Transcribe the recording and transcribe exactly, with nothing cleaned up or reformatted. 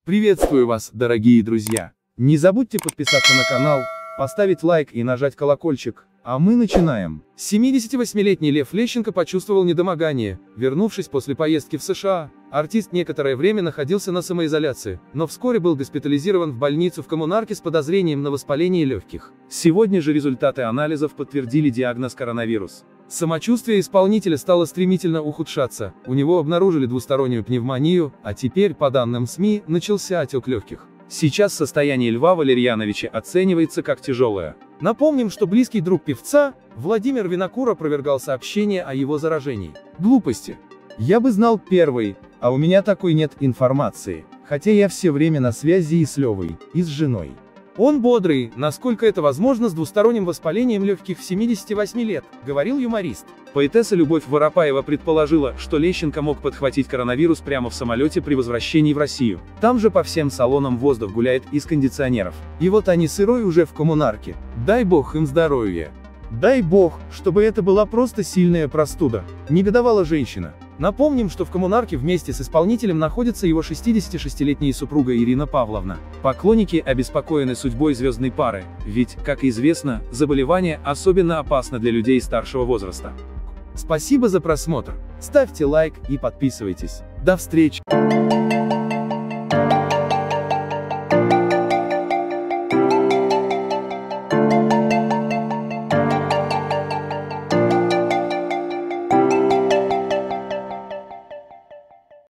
Приветствую вас, дорогие друзья! Не забудьте подписаться на канал, поставить лайк и нажать колокольчик, а мы начинаем. семидесятивосьмилетний Лев Лещенко почувствовал недомогание, вернувшись после поездки в США. Артист некоторое время находился на самоизоляции, но вскоре был госпитализирован в больницу в Коммунарке с подозрением на воспаление легких. Сегодня же результаты анализов подтвердили диагноз коронавирус. Самочувствие исполнителя стало стремительно ухудшаться, у него обнаружили двустороннюю пневмонию, а теперь, по данным СМИ, начался отек легких. Сейчас состояние Льва Валерьяновича оценивается как тяжелое. Напомним, что близкий друг певца, Владимир Винокур, опровергал сообщение о его заражении. Глупости. Я бы знал первый, а у меня такой нет информации, хотя я все время на связи и с Левой, и с женой. Он бодрый, насколько это возможно с двусторонним воспалением легких в семидесяти восьми лет, говорил юморист. Поэтесса Любовь Воропаева предположила, что Лещенко мог подхватить коронавирус прямо в самолете при возвращении в Россию. Там же по всем салонам воздух гуляет из кондиционеров. И вот они сырой уже в Коммунарке. Дай бог им здоровья. Дай бог, чтобы это была просто сильная простуда. Негодовала женщина. Напомним, что в Коммунарке вместе с исполнителем находится его шестидесятишестилетняя супруга Ирина Павловна. Поклонники обеспокоены судьбой звездной пары, ведь, как известно, заболевание особенно опасно для людей старшего возраста. Спасибо за просмотр. Ставьте лайк и подписывайтесь. До встречи!